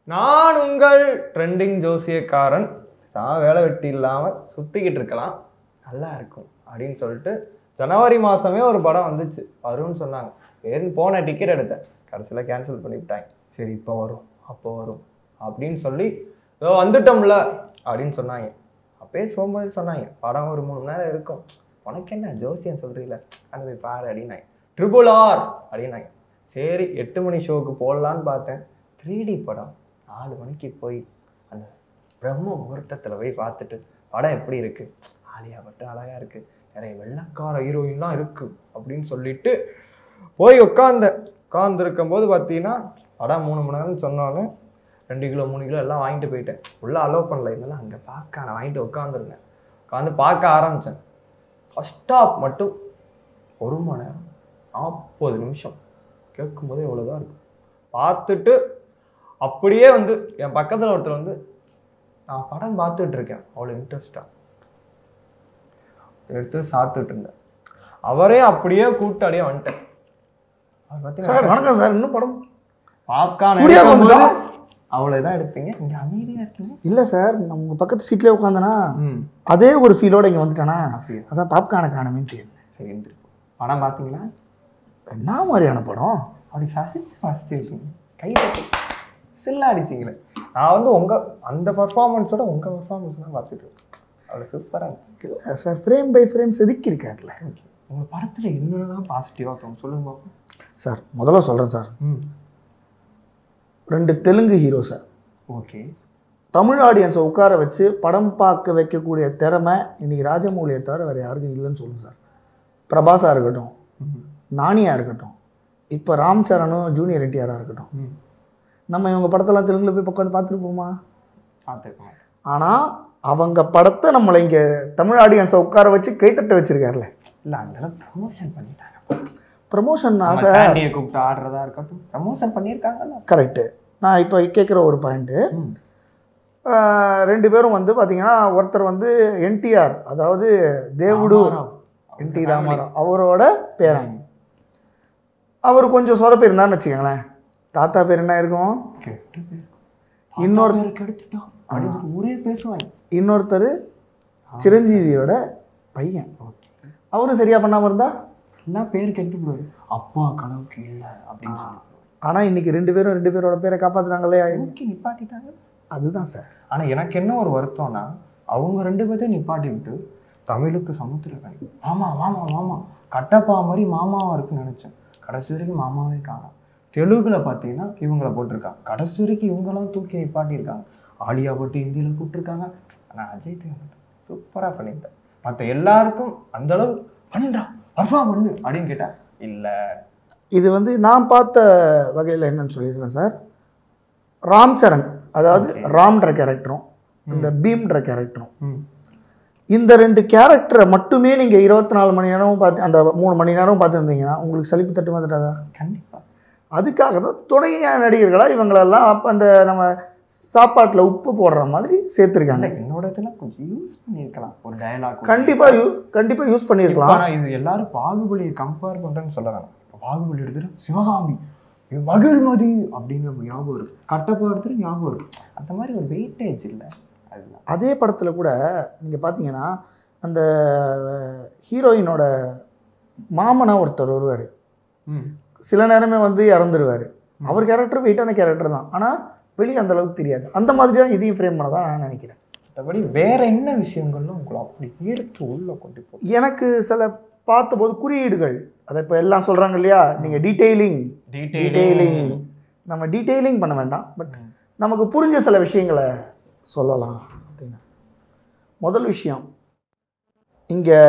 நான் உங்கள் ட்ரெண்டிங் ஜோசியக்காரன். வேலை வெட்டி இல்லாமல் சுற்றிக்கிட்டு இருக்கலாம், நல்லா இருக்கும் அப்படின்னு சொல்லிட்டு ஜனவரி மாதமே ஒரு படம் வந்துச்சு, வரும்னு சொன்னாங்க. ஏன்னு போன டிக்கெட் எடுத்தேன், கடைசியில் கேன்சல் பண்ணிவிட்டாங்க. சரி இப்போ வரும் அப்போ வரும் அப்படின்னு சொல்லி ஏதோ வந்துட்டோம்ல அப்படின்னு சொன்னாங்க. அப்பயே போகும்போது சொன்னாங்க படம் ஒரு 3 மணி நேரம் இருக்கும், உனக்கு என்ன ஜோசியம் சொல்கிறீங்கள, அது போய் பாரு அப்படின்னாங்க. RRR அப்படின்னாங்க. சரி 8 மணி ஷோவுக்கு போடலான்னு பார்த்தேன். 3D படம் 4 மணிக்கு போய் அந்த பிரம்ம முகூர்த்தத்தில் போய் பார்த்துட்டு படம் எப்படி இருக்குது, ஆலியா பட்டு அழகாக இருக்குது, நிறைய வெள்ளக்கார ஹீரோயின்லாம் இருக்குது அப்படின்னு சொல்லிட்டு போய் உட்காந்துருக்கும் போது பார்த்தீங்கன்னா படம் 3 மணி நேரம்னு சொன்னாலும் 2 கிலோ 3 கிலோ எல்லாம் வாங்கிட்டு போயிட்டேன். உள்ளே அலோவ் பண்ணல, இருந்தாலும் அங்கே பார்க்க நான் வாங்கிட்டு உட்காந்துருந்தேன். உட்காந்து பார்க்க ஆரம்பித்தேன். ஃபர்ஸ்ட் ஹாஃப் மட்டும் 1 மணி நேரம் 40 நிமிஷம் கேட்கும்போதே இவ்வளோதான் இருக்கும். பார்த்துட்டு அப்படியே என் பக்கத்தில் ஒருத்தர் நான் படம் பார்த்துட்டு இருக்கேன், அவ்வளோ இன்ட்ரெஸ்டாக எடுத்து சாப்பிட்டுட்டு இருந்தேன். அவரே அப்படியே கூட்டாடியே வந்துட்டேன். வணக்கம் சார், இன்னும் படம் பாப்கார்ன் அவ்வளோதான் எடுப்பீங்க, இங்கே அமைதியாக இருக்கீங்க. இல்லை சார், நான் உங்கள் பக்கத்து சீட்லேயே உட்காந்தனா அதே ஒரு ஃபீலோட இங்கே வந்துட்டானா, அதான் பாப்கார்னை காணமேன்னு தெரியும். சரி, படம் பார்த்தீங்களா? என்ன மாதிரியான படம்? அப்படி ரசிச்சு இருக்கீங்க, கை தட்டி சில்லா அடிச்சிங்களே. நான் உங்கள் அந்த பர்ஃபார்மன்ஸோட உங்கள் பர்ஃபார்மன்ஸ் தான் பார்த்துட்டு இருக்கேன், அவ்வளோ சூப்பராக இருக்கு. இல்லை சார், ஃப்ரேம் பை ஃப்ரேம் செதுக்கி இருக்காருல்ல. உங்கள் படத்தில் என்னென்னலாம் பாசிட்டிவாக தோணும் சொல்லுங்க பார்ப்போம். சார் முதல்ல சொல்கிறேன் sir, 2 Telugu hero sir. Okay. Tamil ஆடியன்ஸை உட்கார வச்சு படம் பார்க்க வைக்கக்கூடிய திறமை இன்னைக்கு ராஜமௌலியை தவிர வேறு யாருக்கும் இல்லைன்னு சொல்லுங்கள் சார். பிரபாஸாக இருக்கட்டும், நானியாக இருக்கட்டும், இப்போ ராம்சரனும் ஜூனியர் NTR இருக்கட்டும், நம்ம இவங்க படத்தெல்லாம் தெலுங்குல போய் உட்காந்து பார்த்துருப்போமா? பார்த்துருக்கோம். ஆனால் அவங்க படத்தை நம்மளை இங்கே தமிழ் ஆடியன்ஸை உட்கார வச்சு கைத்தட்ட வச்சுருக்காருல்ல. இல்லை, அங்கெல்லாம் ப்ரமோஷன் பண்ணிட்டாங்க. ப்ரமோஷன் கூப்பிட்டு ஆடுறதா இருக்கட்டும், ப்ரமோஷன் பண்ணியிருக்காங்கல்ல. கரெக்டு. நான் இப்போ கேட்குற ஒரு பாயிண்ட்டு, 2 பேரும் பார்த்தீங்கன்னா ஒருத்தர் NTR, அதாவது தேவுடு NT ராமாராவ் அவரோட பேரன். அவர் கொஞ்சம் சொத பேர் இருந்தான்னு வச்சுக்கோங்களேன், தாத்தா பேர் என்ன இருக்கும்? இன்னொருத்தர் சிரஞ்சீவியோட பையன், அவரும் சரியா பண்ணாம இருந்தா எல்லாம் பேர் கெட்டு போடுவாரு, அப்பா கனவுக்கு இல்லை அப்படின்னு. ஆனா இன்னைக்கு 2 பேரோட பேரை காப்பாத்துறாங்களே, நிப்பாட்டிட்டாங்க. அதுதான் சார். ஆனா எனக்கு என்ன ஒரு வருத்தம்னா, அவங்க 2 பேர்த்தையும் நிப்பாட்டி விட்டு தமிழுக்கு சமுத்திரக்கணி மாமா மாமா மாமா கட்டப்பா மாதிரி மாமாவா இருக்குன்னு நினைச்சேன். கடைசி வரைக்கும் மாமாவே காணோம். தெலுங்குல பார்த்தீங்கன்னா இவங்களை போட்டிருக்காங்க, கடைசி வரைக்கும் இவங்கெல்லாம் தூக்கி நிப்பாட்டியிருக்காங்க. ஆலியா போட்டு ஹிந்தியில் கூப்பிட்டுருக்காங்க. ஆனால் அஜய் தேவன் சூப்பராக பண்ணிட்டேன். மற்ற எல்லாருக்கும் அந்த அளவு பண்ணா பர்ஃபார்ம் பண்ணு அப்படின்னு கேட்டா இல்லை. இது நான் பார்த்த வகையில் என்னன்னு சொல்லிடுறேன் சார். ராம்சரண், அதாவது ராம்ன்ற கேரக்டரும் இந்த பீம்ன்ற கேரக்டரும், இந்த 2 கேரக்டரை மட்டுமே நீங்கள் 24 மணி நேரமும் பார்த்து அந்த 3 மணி நேரமும் பார்த்துருந்தீங்கன்னா உங்களுக்கு சலிப்பு தட்டு வந்துட்டாதா? கண்டிப்பாக. அதுக்காக தான் துணையான நடிகர்களாக இவங்களெல்லாம் அப்போ அந்த நம்ம சாப்பாட்டில் உப்பு போடுற மாதிரி சேர்த்துருக்காங்க. என்னோட இதெல்லாம் கொஞ்சம் யூஸ் பண்ணியிருக்கலாம், ஒரு டயலாக் கண்டிப்பாக யூஸ் பண்ணியிருக்கலாம். ஆனால் இது எல்லாரும் பாகுபலியை கம்பேர் பண்ணுறேன்னு சொல்லலாம். பாகுபலி எடுத்துட்டு சிவகாமி மகிழ்மதி அப்படின்னு ஞாபகம் இருக்கு, கட்டப்பா எடுத்துட்டு ஞாபகம் இருக்கு. அந்த மாதிரி ஒரு வெயிட்டேஜ் இல்லை. அதே படத்தில் கூட நீங்கள் பார்த்தீங்கன்னா அந்த ஹீரோயினோட மாமனா ஒருத்தர் வருவார், சில நேரமே இறந்துருவார். அவர் கேரக்டர் வெயிட்டான கேரக்டர் தான், ஆனால் வெளியே அந்த அளவுக்கு தெரியாது. அந்த மாதிரி தான் இதையும் ஃப்ரேம் பண்ணதான் நான் நினைக்கிறேன். மற்றபடி வேற என்ன விஷயங்கள்லாம் உங்களை அப்படி ஈர்த்து உள்ள கொண்டு போ. எனக்கு சில பார்த்தபோது குறியீடுகள், அதை இப்போ எல்லாம் சொல்கிறாங்க இல்லையா, நீங்கள் டீட்டெயிலிங் நம்ம டீட்டெயிலிங் பண்ண வேண்டாம், பட் நமக்கு புரிஞ்ச சில விஷயங்களை சொல்லலாம் அப்படின்னு. முதல் விஷயம், இங்கே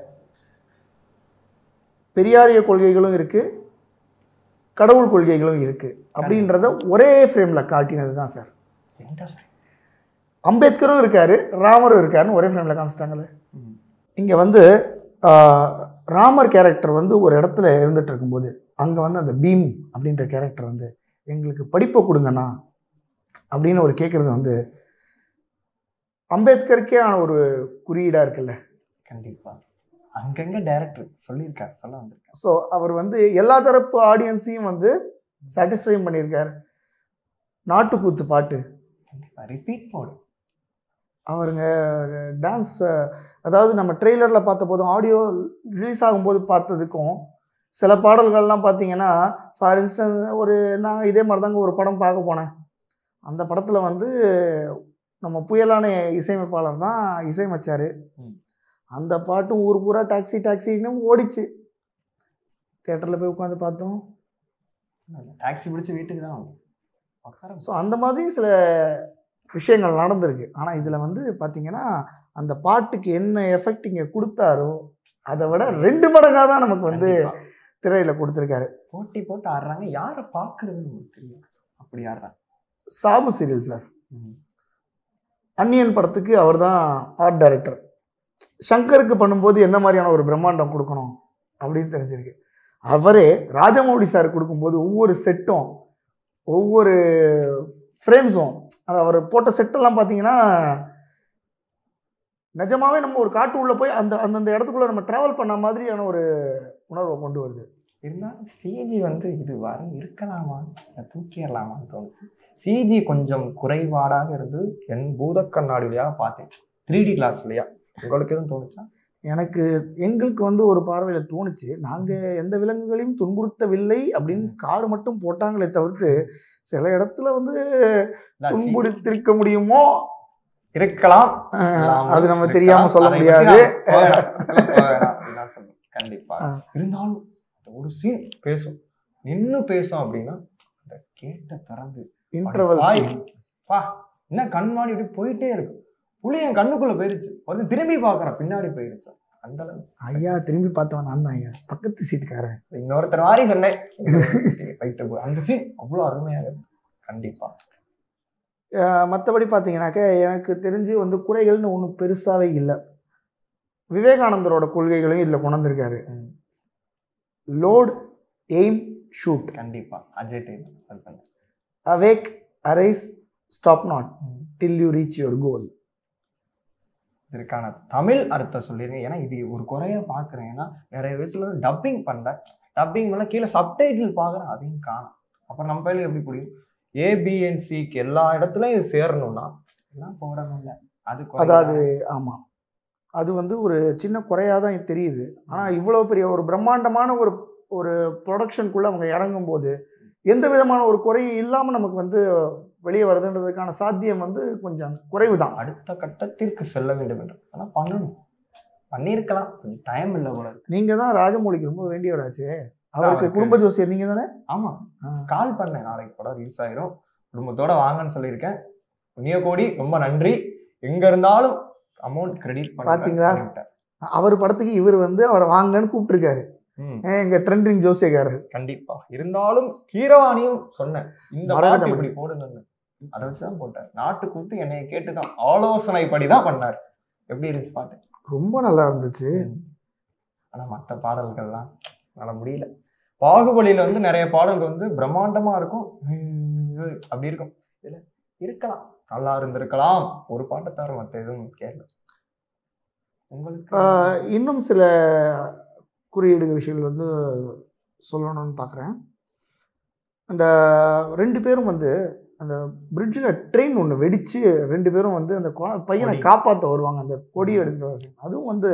பெரியாரிய கொள்கைகளும் இருக்குது, கடவுள் கொள்கைகளும் இருக்குது அப்படின்றத ஒரே ஃப்ரேமில் காட்டினது தான் சார். அம்பேத்கரும் இருக்கார், ராமரும் இருக்காருன்னு ஒரே ஃப்ரேமில் காமிச்சிட்டாங்களே. இங்கே ராமர் கேரக்டர் ஒரு இடத்துல இருந்துகிட்டு இருக்கும்போது அங்கே அந்த பீம் அப்படின்ற கேரக்டர் எங்களுக்கு படிப்பை கொடுங்கண்ணா அப்படின்னு ஒரு கேட்குறது அம்பேத்கருக்கே ஆன ஒரு குறியீடாக இருக்குல்ல. கண்டிப்பாக அங்கங்கே டைரக்டர் சொல்லியிருக்காரு, சொல்ல வந்திருக்காரு. ஸோ அவர் எல்லா தரப்பு ஆடியன்ஸையும் சாட்டிஸ்ஃபையும் பண்ணியிருக்கார். நாட்டுக்கூத்து பாட்டு ரிப்பீட் போடு. அவருங்க டான்ஸ், அதாவது நம்ம ட்ரெய்லரில் பார்த்த போதும் ஆடியோ ரிலீஸ் ஆகும்போது பார்த்ததுக்கும் சில பாடல்கள்லாம் பார்த்தீங்கன்னா, ஃபார் இன்ஸ்டன்ஸ் நான் இதே மாதிரி தாங்க ஒரு படம் பார்க்க போனேன். அந்த படத்தில் வந்து நம்ம புயலான இசையமைப்பாளர் தான் இசையமைச்சார். அந்த பாட்டும் ஊர் பூரா டாக்ஸி டாக்ஸின்னு ஓடிச்சு. தியேட்டரில் போய் உட்காந்து பார்த்தோம். டாக்ஸி பிடிச்சி வீட்டுக்கு தான் வந்து. ஸோ அந்த மாதிரி சில விஷயங்கள் நடந்திருக்கு. ஆனால் இதில் வந்து பார்த்தீங்கன்னா, அந்த பாட்டுக்கு என்ன எஃபெக்ட் இங்கே கொடுத்தாரோ அதை விட 2 மடங்காக தான் நமக்கு வந்து திரையில் கொடுத்துருக்காரு. போட்டி போட்டு ஆடுறாங்க. யாரை பார்க்குறதுன்னு தெரியும். அப்படி ஆடுறாங்க. சாபு சீரியல் சார், அன்னியன் படத்துக்கு அவர் தான் ஆர்ட் டைரக்டர். சங்கருக்கு பண்ணும்போது என்ன மாதிரியான ஒரு பிரம்மாண்டம் கொடுக்கணும் அப்படின்னு தெரிஞ்சிருக்கு. அவரே ராஜமௌழி சார் கொடுக்கும்போது ஒவ்வொரு செட்டும் ஒவ்வொரு ஃப்ரேம்ஸும், அது அவர் போட்ட செட்டெல்லாம் பார்த்தீங்கன்னா நிஜமாவே நம்ம ஒரு காட்டு உள்ளே போய் அந்தந்த இடத்துக்குள்ளே நம்ம ட்ராவல் பண்ண மாதிரியான ஒரு உணர்வை கொண்டு வருது. இருந்தாலும் சிஜி வந்து இது வர இருக்கலாமா, தூக்கிடலாமான்னு தோணுச்சு. சிஜி கொஞ்சம் குறைபாடாக இருந்து என் பூத கண்ணாடிலையா பார்த்தேன். 3D கிளாஸ்லையா உங்களுக்கு எதுவும் தோணுச்சா? எங்களுக்கு வந்து ஒரு பார்வையில் தோணுச்சு. நாங்கள் எந்த விலங்குகளையும் துன்புறுத்தவில்லை அப்படின்னு கார்டு மட்டும் போட்டாங்களே தவிர்த்து, சில இடத்துல வந்து துன்புறுத்திருக்க முடியுமோ இருக்கலாம், அது நம்ம தெரியாம சொல்ல முடியாது. கண்டிப்பா. இருந்தாலும் ஒரு சீன் பேசும், நின்னு பேசும் அப்படின்னா அந்த கேட்ட திறந்து இன்டர்வல் என்ன கண்மாடி இப்படி போயிட்டே இருக்கு. புளி என் கண்ணுக்குள்ள போயிருச்சு, வந்து திரும்பி பாக்குறேன் பின்னாடி போயிருச்சு. அந்த அளவு ஐயா திரும்பி பார்த்தவன் நான் தான் ஐயா, பக்கத்து சீட்டுக்காரன். இன்னொருத்தர் மாதிரி சொன்னேன். அந்த சீன் அவ்வளவு அருமையாக இருக்கு. கண்டிப்பா. மற்றபடி பார்த்தீங்கன்னாக்க எனக்கு தெரிஞ்சு வந்து குறைகள்னு ஒன்றும் பெருசாகவே இல்லை. விவேகானந்தரோட கொள்கைகளையும் இதில் கொண்டு வந்திருக்காரு. Load, aim, shoot. கண்டிப்பா. Ajay awake, arise, stop not till you reach your goal. இதற்கான தமிழ் அர்த்தம் சொல்லிருங்க. ஏன்னா இது ஒரு குறைய பார்க்குறேன். ஏன்னா நிறைய வயசுல வந்து டப்பிங் பண்ணல, டப்பிங் மேலே கீழே சப்டைட்டில் பார்க்குறேன், அதையும் காணும். அப்புறம் நம்ம பயில எப்படி புரியும்? ஏபிஎன்சிக்கு எல்லா இடத்துலையும் இது சேரணும்னா எல்லாம் போடணும்ல, அதாவது ஆமாம், அது வந்து ஒரு சின்ன குறையாக தான் தெரியுது. ஆனால் இவ்வளோ பெரிய ஒரு பிரம்மாண்டமான ஒரு ப்ரொடக்ஷனுக்குள்ளே அவங்க இறங்கும்போது எந்த விதமான ஒரு குறையும் இல்லாமல் நமக்கு வந்து வெளியே வருதுன்றதுக்கான சாத்தியம் வந்து கொஞ்சம் குறைவு தான். அடுத்த கட்டத்திற்கு செல்ல வேண்டும் என்று ஆனால் பண்ணணும், பண்ணியிருக்கலாம், கொஞ்சம் டைம் இல்லை போல. நீங்கள் தான் ராஜமௌலிக்கு ரொம்ப வேண்டியவராச்சு. அவருக்கு குடும்ப ஜோசியர் நீங்கள் தானே? ஆமாம், கால் பண்ணேன். நாளைக்கு படம் ரிலீஸ் ஆயிரும், குடும்பத்தோட வாங்கன்னு சொல்லியிருக்கேன். புண்ணிய கோடி, ரொம்ப நன்றி. எங்கே இருந்தாலும் அமௌண்ட் கிரெடிட் பண்ண. பார்த்தீங்களா, அவர் படத்துக்கு இவர் வந்து அவரை வாங்கன்னு கூப்பிட்டுருக்காரு. எங்க ட்ரெண்டிங் ஜோசியக்காரர். கண்டிப்பா. இருந்தாலும் கீரவாணியும் சொன்னேன், இந்த பாட்டு இப்படி போடுங்கன்னு. அதை வச்சுதான் போட்டார். நாட்டு கூத்து என்னைய கேட்டுதான் ஆலோசனை படிதான் பண்ணார். எப்படி இருந்துச்சு பாட்டு? ரொம்ப நல்லா இருந்துச்சு. ஆனா மற்ற பாடல்கள்லாம் நல்லா முடியல. பாகுபலியில வந்து நிறைய பாடல்கள் வந்து பிரம்மாண்டமா இருக்கும், அப்படி இருக்கும். இல்ல இருக்கலாம், நல்லா இருந்திருக்கலாம். ஒரு பாட்டை தவிர மற்ற எதுவும் கேட்கல. உங்களுக்கு இன்னும் சில குறியீடு விஷயங்கள் வந்து சொல்லணும்னு பார்க்குறேன். அந்த 2 பேரும் வந்து அந்த பிரிட்ஜில் ட்ரெயின் ஒன்று வெடித்து 2 பேரும் வந்து அந்த பையனை காப்பாற்ற வருவாங்க, அந்த கொடியை எடுத்துகிட்டு வர. அதுவும் வந்து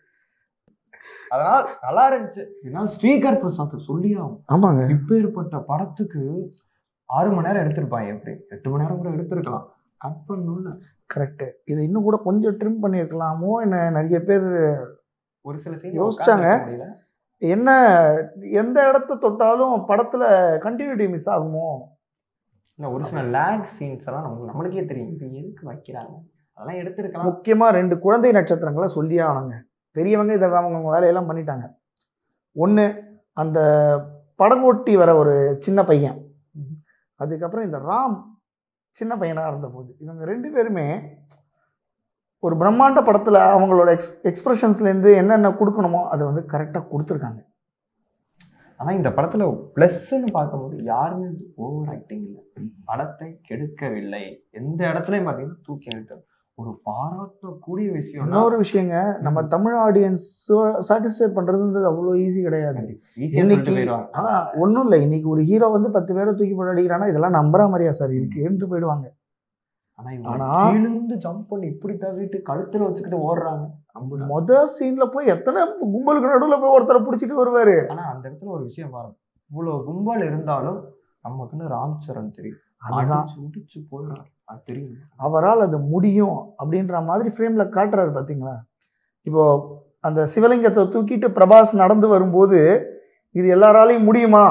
அதனால் நல்லா இருந்துச்சு. இதனால் ஸ்ரீகர் பிரசாத் சொல்லி ஆகும். ஆமாங்க, இப்பேற்பட்ட படத்துக்கு 6 மணி நேரம் எடுத்திருப்பாங்க, எப்படி 8 மணி நேரம் கூட எடுத்திருக்கலாம். கட் பண்ணணும்ல. கரெக்டு. இது இன்னும் கூட கொஞ்சம் ட்ரிம் பண்ணியிருக்கலாமோ என்ன நிறைய பேர் ஒரு சில சீன் யோசிச்சாங்க. என்ன எந்த இடத்த தொட்டாலும் படத்தில் கண்டினியூட்டி மிஸ் ஆகுமோ? இல்லை, ஒரு சில லேக் சீன்ஸ் எல்லாம் நம்மளுக்கே தெரியும், இது எதுக்கு வைக்கிறாங்க, அதெல்லாம் எடுத்துருக்கலாம். முக்கியமாக 2 குழந்தை நட்சத்திரங்களை சொல்லியே ஆனாங்க. பெரியவங்க இதை அவங்க வேலையெல்லாம் பண்ணிட்டாங்க. ஒன்று அந்த படங்கோட்டி வர ஒரு சின்ன பையன், அதுக்கப்புறம் இந்த ராம் சின்ன பையனாக இருந்தபோது இவங்க 2 பேருமே ஒரு பிரம்மாண்ட படத்தில் அவங்களோட எக்ஸ்பிரஷன்ஸ்லேருந்து என்னென்ன கொடுக்கணுமோ அதை வந்து கரெக்டாக கொடுத்துருக்காங்க. ஆனால் இந்த படத்தில் ப்ளஸ்ன்னு பார்க்கும்போது யாருமே ஓவர் ஆக்டிங் இல்லை, படத்தை கெடுக்கவில்லை. எந்த இடத்துலையும் பார்த்தீங்கன்னா தூக்கி எடுத்து ஒரு பாராட்டக்கூடிய விஷயம். இன்னொரு விஷயங்க, நம்ம தமிழ் ஆடியன்ஸ் சாட்டிஸ்ஃபை பண்றதுன்றது அவ்வளோ ஈஸி கிடையாது. இன்னைக்கு ஒன்றும் இல்லை, இன்னைக்கு ஒரு ஹீரோ வந்து 10 பேரை தூக்கி போட்டு அடிக்கிறான்னா இதெல்லாம் நம்புற மாதிரியா சார் இருக்கு என்று போயிடுவாங்க. ஆனா இருந்து ஜம்ப் பண்ணி இப்படி தவிட்டு கழுத்துல வச்சுக்கிட்டு ஓடுறாங்க. மொதல் சீன்ல போய் எத்தனை கும்பலுக்கு நடுவில் போய் ஒருத்தரை பிடிச்சிட்டு வருவாரு. ஆனா அந்த இடத்துல ஒரு விஷயம் பாருங்க, இவ்வளவு கும்பல் இருந்தாலும் நமக்குன்னு ராம்சரண் தெரியும், அதுதான் சுடிச்சு போயிடுறாரு, அது தெரியும். அவரால் அது முடியும் அப்படின்ற மாதிரி ஃப்ரேம்ல காட்டுறாரு பாத்தீங்களா. இப்போ அந்த சிவலிங்கத்தை தூக்கிட்டு பிரபாஸ் நடந்து வரும்போது இது எல்லாராலையும் முடியுமா?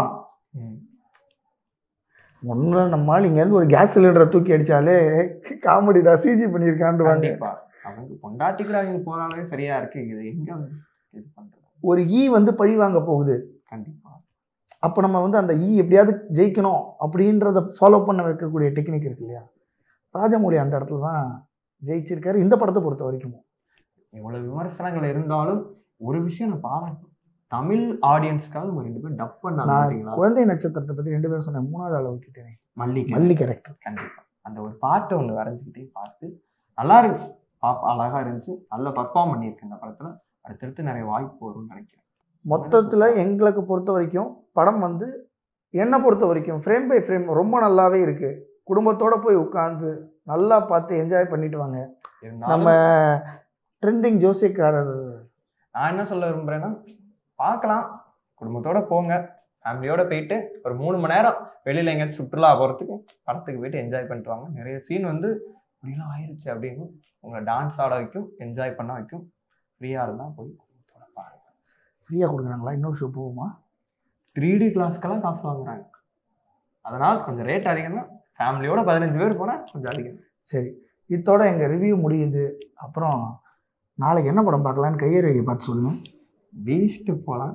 ஒன்று நம்மால் இங்கேருந்து ஒரு கேஸ் சிலிண்டரை தூக்கி அடித்தாலே காமெடிடா சிஜி பண்ணியிருக்கான்னு அவங்க பொண்டாட்டிக்கிறாங்க போனாலே சரியா இருக்கு, இது எங்க இது பண்றது. ஒரு வந்து பழி வாங்க போகுது கண்டிப்பா. அப்போ நம்ம வந்து அந்த எப்படியாவது ஜெயிக்கணும் அப்படின்றத ஃபாலோ பண்ண வைக்கக்கூடிய டெக்னிக் இருக்கு இல்லையா. ராஜமௌழி அந்த இடத்துல தான் ஜெயிச்சிருக்காரு இந்த படத்தை பொறுத்த வரைக்கும். இவ்வளவு விமர்சனங்கள் இருந்தாலும் ஒரு விஷயம் நான் பாராட்டேன், தமிழ் ஆடியன்ஸ்க்காக ஒரு 2 பேர் டப் பண்ணாங்க. குழந்தை நட்சத்திரத்தை பத்தி 2 பேரும் சொன்னேன், 3வது ஆளை விட்டுட்டேன், மல்லி கேரக்டர். கண்டிப்பா அந்த ஒரு பாட்டை ஒன்று வரைஞ்சிக்கிட்டே பார்த்து நல்லா இருந்துச்சு, அழகா இருந்துச்சு, நல்லா பர்ஃபார்ம் பண்ணியிருக்கு இந்த படத்துல. அடுத்தடுத்து நிறைய வாய்ப்பு வரும்னு நினைக்கிறேன். மொத்தத்துல எங்களுக்கு பொறுத்த வரைக்கும் படம் வந்து என்னை பொறுத்த வரைக்கும் ஃப்ரேம் பை ஃப்ரேம் ரொம்ப நல்லாவே இருக்கு. குடும்பத்தோட போய் உட்காந்து நல்லா பார்த்து என்ஜாய் பண்ணிட்டு வாங்க. நம்ம ட்ரெண்டிங் ஜோசியக்காரர் நான் என்ன சொல்ல விரும்புறேன்னா, பார்க்கலாம், குடும்பத்தோட போங்க, ஃபேமிலியோட போயிட்டு ஒரு 3 மணி நேரம் வெளியில எங்கேயாச்சும் சுற்றுலா போகிறதுக்கு படத்துக்கு போயிட்டு என்ஜாய் பண்ணிட்டு வாங்க. நிறைய சீன் வந்து இப்படிலாம் ஆயிடுச்சு அப்படின்னு உங்களை டான்ஸ் ஆட வைக்கும், என்ஜாய் பண்ண வைக்கும். ஃப்ரீயாக இருந்தால் போய் குடும்பத்தோட பாருங்க. ஃப்ரீயாக கொடுக்குறாங்களா? இன்னொரு ஷோ போகுமா? 3D கிளாஸ்க்கெல்லாம் காசு வாங்குறாங்க, அதனால் கொஞ்சம் ரேட் அதிகம் தான். ஃபேமிலியோட 15 பேர் போனால் கொஞ்சம் அதிகம். சரி, இதோட எங்கள் ரிவ்யூ முடியுது. அப்புறம் நாளைக்கு என்ன படம் பார்க்கலான்னு கையெழுதி பார்த்து சொல்லுங்கள். பீஸ்ட் போகலாம்,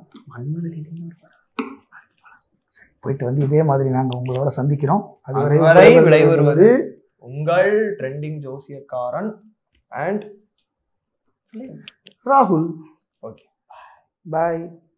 சரி, போயிட்டு வந்து இதே மாதிரி நாங்கள் உங்களோட சந்திக்கிறோம். அதுவரை விடைபெறுவது உங்கள் ட்ரெண்டிங் ஜோசியக்காரன் அண்ட் ராகுல். ஓகே, பாய்.